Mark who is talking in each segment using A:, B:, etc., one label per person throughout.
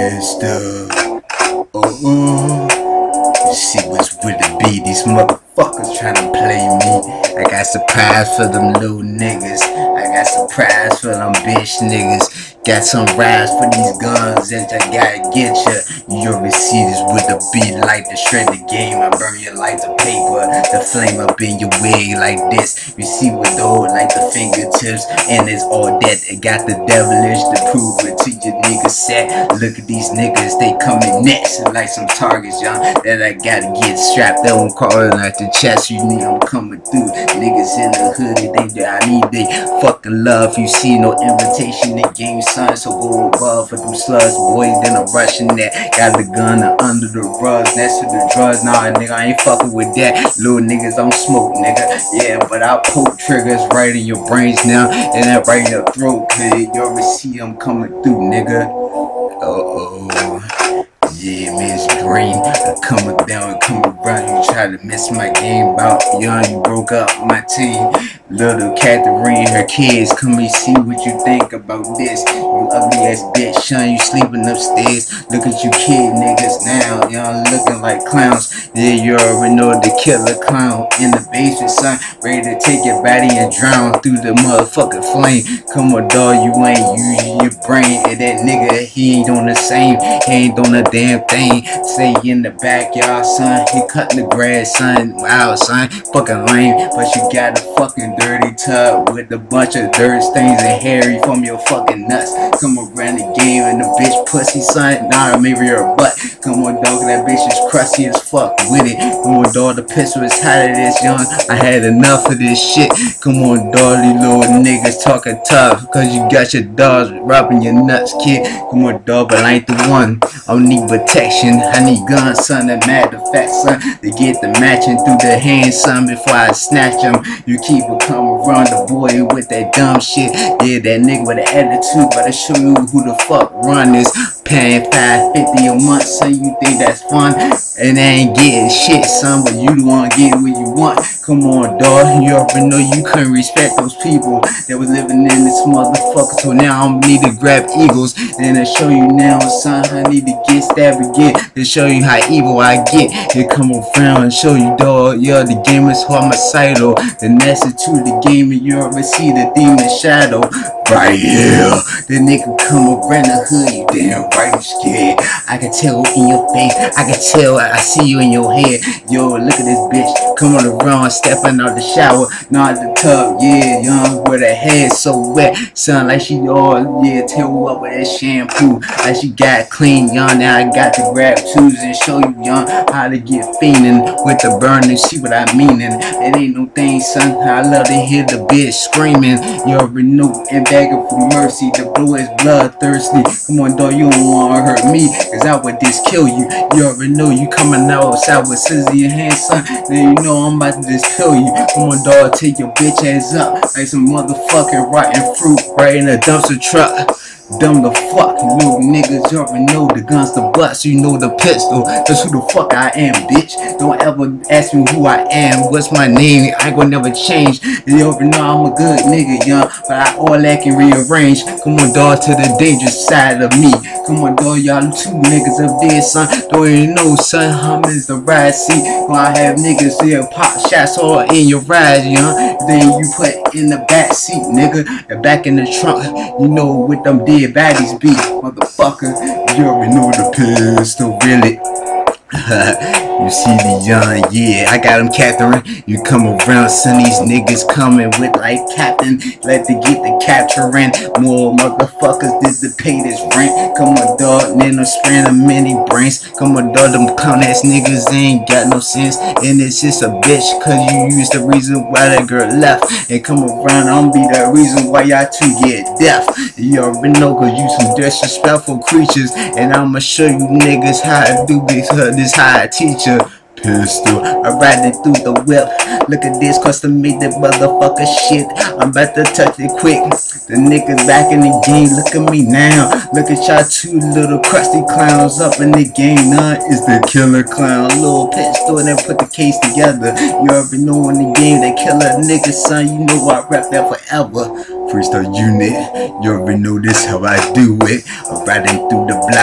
A: pistol. You see what's with the beat? These motherfuckers tryna play me. I got surprise for them little niggas. I got surprise for them bitch niggas. Got some rides for these guns and I gotta get ya. You already see this with the beat like the shred the game. I burn you like the paper, the flame up in your wig like this. You see with the old like the fingertips, and it's all that. It got the devilish to prove it to your niggas set. Look at these niggas, they coming next like some targets, y'all, that I gotta get strapped on, calling like the chest. You need I'm coming through. Niggas in the hood, I need they fucking love. You see no invitation in game, son, so go above for them slugs, boy. Then I'm rushing that. Got the gun under the rugs, next to the drugs. Nah, nigga, I ain't fucking with that. Little niggas don't smoke, nigga. Yeah, but I poke triggers right in your brains now, and that right in your throat, kid. You already see I'm coming through, nigga. Yeah, man, it's green. I'm coming down and coming around. You try to mess my game about. Young, you broke up my team. Little Catherine, her kids, come and see what you think about this. You ugly ass bitch, son, you sleeping upstairs. Look at you kid niggas now, y'all looking like clowns. Yeah, you already know the killer clown in the basement, son, ready to take your body and drown through the motherfucking flame. Come on, dog, you ain't using your brain. And that nigga, he ain't on the same, he ain't on a damn thing. Stay in the backyard, son, he cutting the grass, son. Wow, son, fucking lame, but you got a fucking dirty tub with a bunch of dirt stains and hairy from your fucking nuts. Come around the game and the bitch pussy, son. Nah, maybe your butt. Come on, dog, that bitch is crusty as fuck with it. Come on, dog, the pistol is hot of this, young. I had enough of this shit. Come on, dog, these little niggas talking tough, cause you got your dogs robbing your nuts, kid. Come on, dog, but I ain't the one. I don't need protection, I need guns, son. That matter of fact, son, to get the matching through the hands, son, before I snatch them. You keep it come around the boy with that dumb shit. Yeah, that nigga with the attitude, but I show you who the fuck run this. Paying $5.50 a month, son, you think that's fun? And they ain't getting shit, son, but you the one getting what you want. Come on, dog, you already know you couldn't respect those people that was living in this motherfucker. So now I need to grab eagles and to show you now, son, I need to get stabbed again to show you how evil I get. Here come around and show you, dog, yeah, the game is homicidal. The next to the game and you already see the demon shadow. Right here, the nigga come around the hood, you damn right you scared. I can tell in your face, I can tell, I see you in your head. Yo, look at this bitch coming around, stepping out the shower, not the tub, yeah, young, with her hair so wet, son, like she all, yeah, tail up with that shampoo, like she got clean, young. Now I got to grab tools and show you, young, how to get fiending with the burning, see what I mean, and it ain't no thing, son. I love to hear the bitch screaming, you already know, and begging for mercy. The blue is bloodthirsty. Come on, dog, you don't want to hurt me, cause I would just kill you. You already know you coming outside with scissors in your hand, son. Then you know I'm about to just kill you. Come on, dog, take your bitch ass up like some motherfucking rotten fruit right in a dumpster truck. Dumb the fuck, you little niggas, you already know the guns, the butts, you know the pistol. That's who the fuck I am, bitch. Don't ever ask me who I am, what's my name, I ain't gonna never change. You already know I'm a good nigga, young, but I all that can rearrange. Come on, dog, to the dangerous side of me. Come on, dog, y'all two niggas up there, son. Don't even know, son, I'm in the ride seat. Gonna have niggas there pop shots all in your ride, young. Then you put in the back seat, nigga, and back in the trunk. You know what them dead baddies be, motherfucker. You already know the pistol, really. You see the young, yeah, I got him, Catherine. You come around, son, these niggas coming with like captain. Let to get the capturing. More motherfuckers did to pay this rent. Come on, dog, then I'm spraying them many brains. Come on, dog, them clown ass niggas ain't got no sense. And it's just a bitch, cause you used the reason why that girl left. And come around, I'm be the reason why y'all two get deaf. You already know, cause you some disrespectful creatures. And I'ma show you niggas how to do this, this how I teach you. Pistol, I'm riding through the whip. Look at this, custom made that motherfucker shit. I'm about to touch it quick. The niggas back in the game, look at me now. Look at y'all two little crusty clowns up in the game. None is the killer clown. Little pistol and then put the case together. You already know in the game that killer nigga, son. You know I rap that forever. Freestyle unit, you already know this how I do it. I'm riding through the block.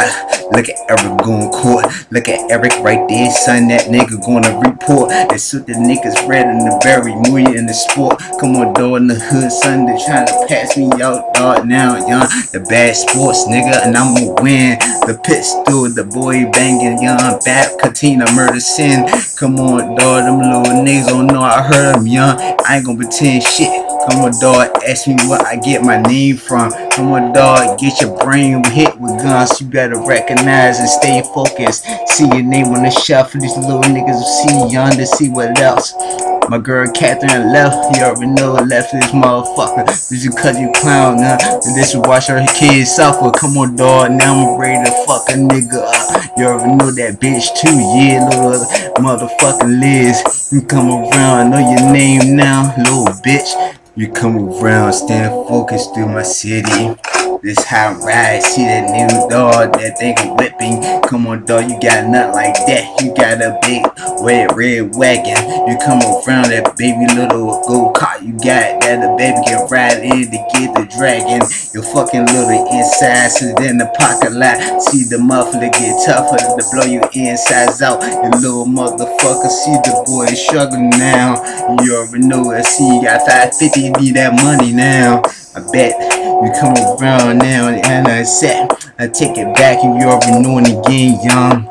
A: Look at Eric going court. Look at Eric right there, son. That nigga gonna report. That's what the niggas read in the very movie in the sport. Come on, dog, in the hood, son. They trying to pass me out, dog. Now, young, the bad sports, nigga, and I'ma win. The pistol, the boy banging, young, bad Katina, murder sin. Come on, dog, them little niggas don't know I heard them, young. I ain't gonna pretend shit. Come on, dog, ask me where I get my name from. Come on, dog, get your brain hit with guns. You better recognize and stay focused. See your name on the shelf for these little niggas to see yonder, see what else. My girl Catherine left, you already know left this motherfucker. This is cause you clown, huh? And this is watch her kids suffer. Come on, dog, now I'm ready to fuck a nigga up. You already know that bitch too, yeah, little motherfucking Liz. You come around, know your name now, little bitch. You come around, stand focused through my city. This high ride, see that new dog, that thing I'm whipping. Come on, dog, you got nothing like that. You got a big red wagon. You come around that baby little go-kart you got that the baby can ride in to get the dragon. Your fucking little inside, sit in the pocket lot. See the muffler get tougher to blow your insides out. You little motherfucker, see the boy struggling now. You already know it. See, you got 550, need that money now. I bet you come around now and I said I take it back and you already know in the game, young.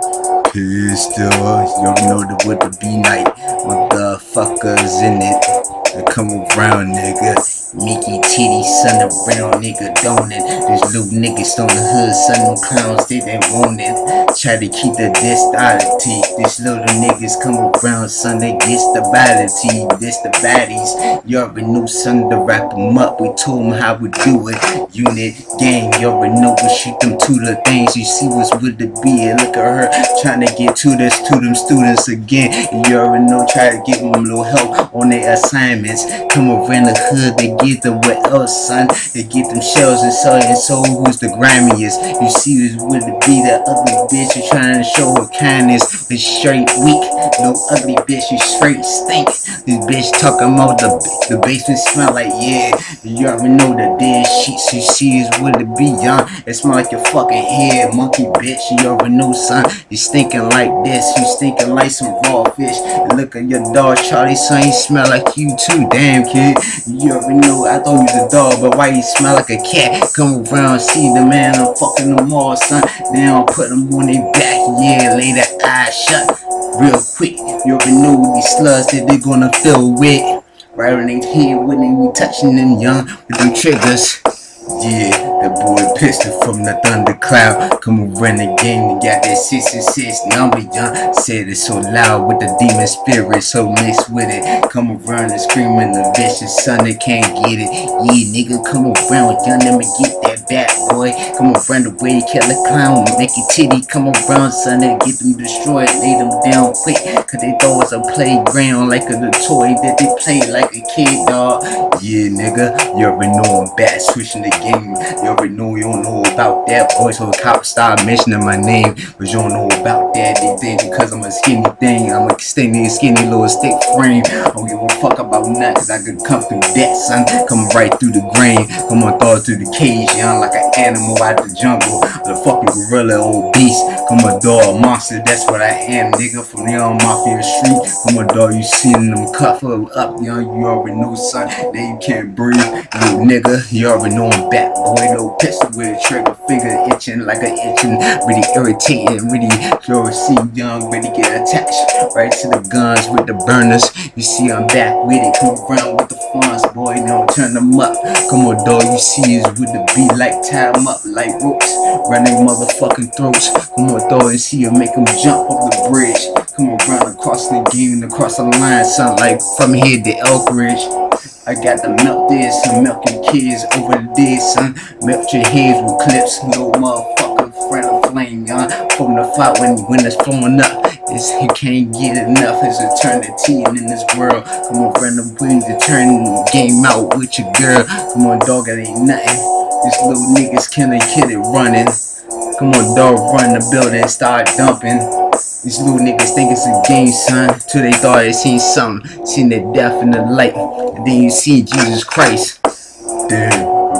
A: Pistol, you already know what the B night motherfuckers in it. I come around, nigga. Mickey Titty, son of brown nigga, don't it? There's little niggas on the hood, son, them clowns, they want it. Try to keep the disparity. These little niggas come around, son, they get the badity. This the baddies. You already know, son, to wrap them up. We told them how we do it. Unit gang, you already know we shoot them to the things. You see what's with the B. Look at her trying to get to this to them students again. You already know, try to give them a little help on their assignments. Come around the hood, they get them what else, son? They get them shells and so who's the grimiest? You see who's with the B, that ugly bitch. You trying to show her kindness, but straight weak. No ugly bitch, you straight stink. This bitch talking about the basement smell like, yeah. You already know the dead sheets. You see is with the B, young. It smell like your fucking head, monkey bitch. You already know, son. You stinking like this. You stinking like some raw fish. And look at your dog, Charlie, son. He smell like you too, damn kid. You already know. I thought he was a dog, but why you smell like a cat? Come around, see the man, I'm fucking them all, son. Now I put them on their back, yeah, lay that eye shut real quick. You already know these slugs that they gonna fill with. Right on their head when they be touching them young with them triggers. Yeah, that boy Pistol from the Thundercloud. Come around the game and got that 666 number, young. Said it so loud with the demon spirit, so mixed with it. Come around and screaming the vicious son, they can't get it. Yeah, nigga, come around, young, let me get that bat, boy. Come around the way you kill a clown, make your titty. Come around, son, and get them destroyed, lay them down quick. Cause they thought it was a playground, like a toy that they play like a kid, dog. Yeah, nigga, you already know I'm back, switching the game. You already know you don't know about that, boy. So the cops start mentioning my name, but you don't know about that. They think because I'm a skinny thing, I'm a skinny little stick frame. I don't give a fuck about nothing, cause I could come through that, son. Come right through the grain. Come on, throw it through the cage, young, like an animal out the jungle. The fucking gorilla, old beast. Come on, dog, monster, that's what I am, nigga. From the young mafia street. Come on, dog, you seen them cuff up, young. You already know, son, that you can't breathe. Little nigga, you already know I'm back, boy. No pistol with a trigger finger itching like an itching. Really irritating, really throw a see young, really get attached right to the guns with the burners. You see I'm back with it. Come around with the funds, boy. Now turn them up. Come on, dog. You see is with the beat like tie them up like ropes, running motherfucking throats. Come on, dog, and see you make them jump off the bridge. Come around across the game and across the line, sound like from here to Elkridge. I got to melt this, I'm milking kids over this, son. Melt your heads with clips, no motherfucker, friend of flame, young. From the fight when it's flowing up, you can't get enough. It's eternity in this world. Come on, friend of wings to turn the game out with your girl. Come on, dog, it ain't nothing. These little niggas killing, kid it running. Come on, dog, run the building, start dumping. These little niggas think it's a game, son. Till they thought they seen something. Seen the death in the light. And then you see Jesus Christ. Damn, I'm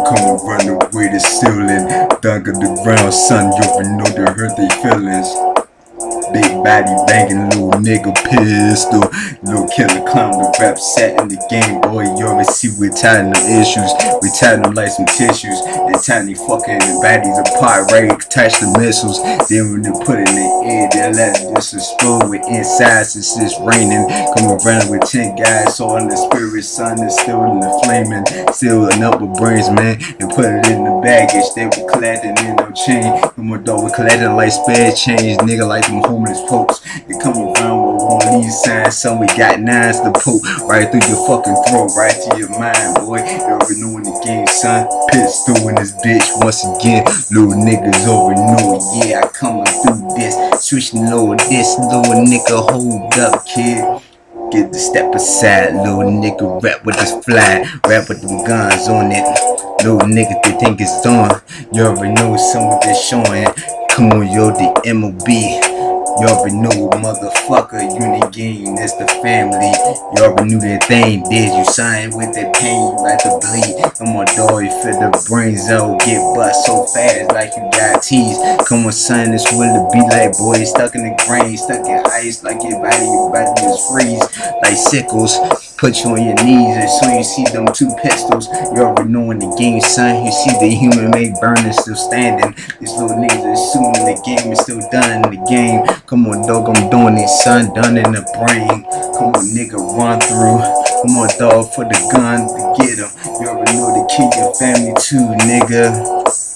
A: come and run away the ceiling. Dunk of the ground, son, you already know they hurt their feelings. Big body banging, little nigga pistol. Little killer clown, the rap set in the game, boy. You already see we're tying them issues. We tying them like some tissues. They tying they fucking the bodies apart, right? Attach the missiles. Then when they put it in the air, they let it just explode with inside since it's raining. Come around with 10 guys, so in the spirit, son, is still in the flaming. Still up with brains, man. And put it in the baggage. They were collecting in no chain. Come on, dog, we collecting like spare change, nigga, like them homeless folks. They come around with one of these signs, son, we got nines to poke right through your fucking throat, right to your mind, boy. You already know in the game, son. Pistol in this bitch once again. Little niggas already know, yeah, I coming through this. Switching low this, little nigga, hold up, kid. Get the step aside, little nigga, rap with this fly, rap with them guns on it. Little niggas, they think it's on. You already know some of this showing. Come on, yo, the MOB. You already know, motherfucker, unit game, that's the family. You already knew that thing did. You signed with that pain, like to bleed. Come on, dog, you feel the brains out, get bust so fast like you got teased. Come on, son, this will it be like, boy, stuck in the grain, stuck in ice, like your body is freeze, like sickles. Put you on your knees as soon as you see them two pistols. You already know in the game, son. You see the human made burning still standing. These little niggas assuming the game is still done in the game. Come on, dog, I'm doing it, son. Done in the brain. Come on, nigga, run through. Come on, dog, for the gun to get him. You already know to kill your family too, nigga.